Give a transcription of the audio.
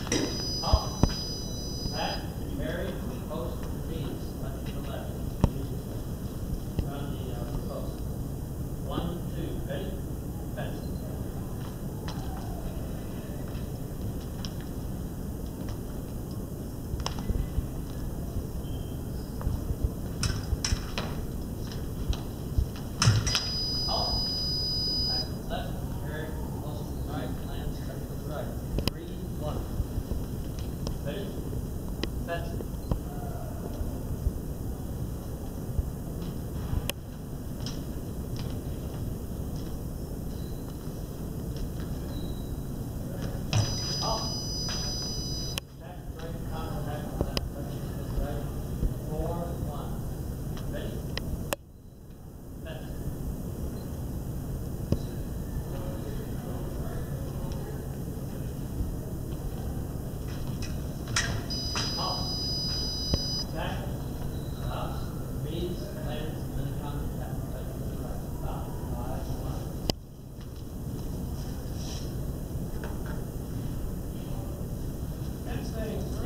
Up. Back. Carry. Post. Reads. Left to the left. Run the post. 1, 2. Ready? Fence. Ready? Fence. Up. Back, right, contact, left, right. 4, 1. Ready? Fence. Up. Back. Stops. Reads. Lands. Then contact. Left to right. Stop. 5, 1. Next thing.